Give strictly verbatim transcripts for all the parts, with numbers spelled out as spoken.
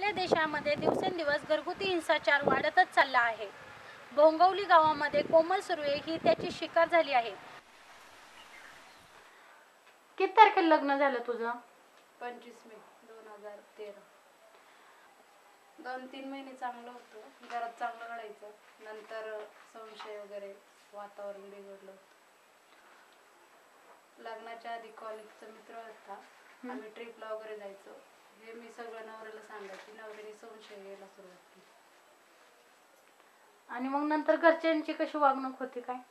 आपल्या देशामध्ये दिवसेंदिवस घरगुती हिंसाचार वाढतच चालला आहे. भोंगवली गावामध्ये कोमल सुर्वे ही त्याची शिकार झाली आहे. किती तारखेला लग्न झालं तुझं? पंचवीस मे दोन हजार तेरा. दोन तीन महिने चांगलं होतं, घरात चांगलं घडायचं. नंतर संशय वगैरे वातावरण बिघडलं. लग्नाच्या आधी कॉलेजचा मित्र होता, आम्ही ट्रिपला वगैरे जायचो. हे मी सगळं नवऱ्याला सांगायची, नवऱ्याने संशय यायला सुरुवात केली. आणि मग नंतर घरच्यांची कशी वागणूक होती काय?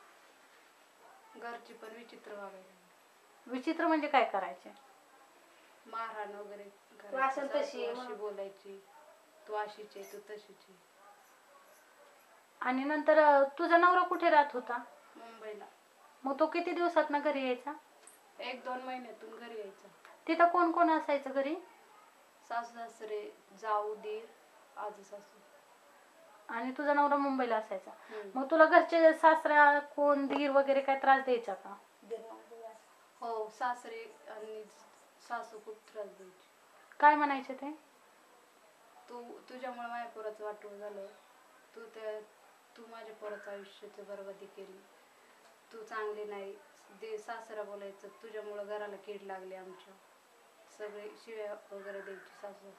घरची पण विचित्र वागायची. विचित्र म्हणजे काय करायचे? मारहाण वगैरे वासन तशी अशी बोलायची, तू अशीच आहे, तू तशीच आहे. आणि नंतर तुझा नवरा कुठे राहत होता? मुंबईला. मग तो किती दिवसात ना घरी यायचा? एक दोन महिन्यातून घरी यायचा. तिथं कोण कोण असायचं घरी? सासू सासरे, जाऊ, दीर, आजी सासू. आणि तुझा नवरा मुंबईला असायचा. मग तुला घरचे सासरा कोण दीर वगैरे काय त्रास द्यायचा का? हो, सासरे आणि सासू खूप त्रास द्यायची. काय म्हणायचे ते? तू तुझ्यामुळे माझ्या पोराचं वाटोळं झालं, तू त्या तू माझ्या पोराचं आयुष्याची बरबादी केली, तू चांगली नाही. दे सासरा बोलायचं, तुझ्यामुळं घराला कीड लागली आमच्या. सगळे शिव्या वगैरे द्यायची सासू.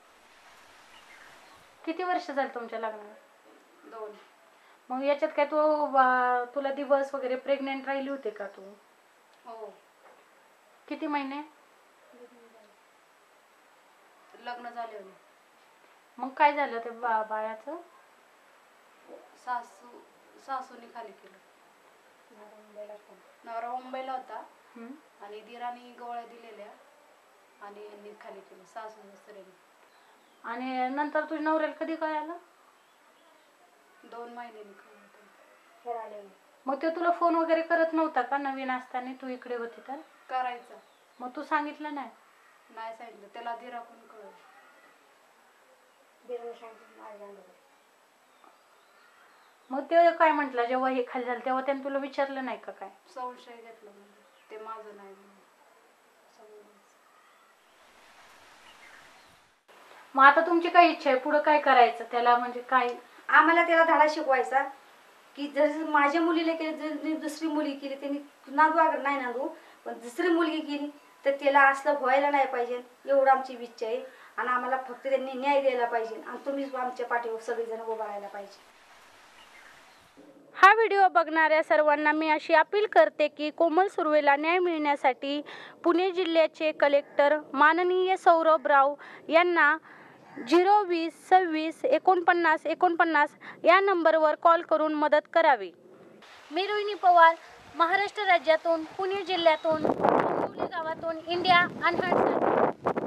किती वर्ष झाली तुमच्या लग्नाला? दोन. मग याच्यात काय तू तुला दिवस वगैरे प्रेग्नेंट राहिली होते का तू? हो. किती महिने? लग्न झाले होते. मग काय झालं ते बा बाळाचं? सासू सासूने खाली केलं. नवरा मुंबईला होता आणि दिराने गोळ्या दिलेल्या आणि यांनी खाली केलं, सासू सासऱ्याने. आणि नंतर तुझ्या नवऱ्याला कधी कळालं? दोन महिन्यांनी कळलं. मग ते तुला फोन वगैरे करत नव्हता का नवीन असताना तू इकडे होती तर? करायचं. मग तू सांगितलं नाही? नाही सांगितलं, त्याला दिराकडून कळलं. मग ते काय म्हटलं जेव्हा हे खाली झालं तेव्हा त्याने तुला विचारलं नाही का काय? संशय घेतला म्हणजे ते माझं नाही. मग आता तुमची काय इच्छा आहे, पुढे काय करायचं त्याला? म्हणजे काय आम्हाला त्याला धडा शिकवायचा की जर माझ्या मुलीला केली, जर दुसरी मुली केली त्यांनी नांदू अगर नाही नांदू, पण दुसरी मुलगी केली तर त्याला असलं व्हायला नाही पाहिजे, एवढं आमची इच्छा आहे. आणि आम्हाला फक्त त्यांनी न्याय द्यायला पाहिजे आणि तुम्हीच आमच्या पाठीवर सगळेजण उभं राहायला पाहिजे. हा व्हिडिओ बघणाऱ्या सर्वांना मी अशी अपील करते की कोमल सुर्वेला न्याय मिळण्यासाठी पुणे जिल्ह्याचे कलेक्टर माननीय सौरभ राव यांना झिरो वीस सव्वीस एकोणपन्नास एकोणपन्नास या नंबरवर कॉल करून मदत करावी. मी रोहिणी पवार, महाराष्ट्र राज्यातून पुणे जिल्ह्यातून भोंगवली गावातून इंडिया अनहर्ड.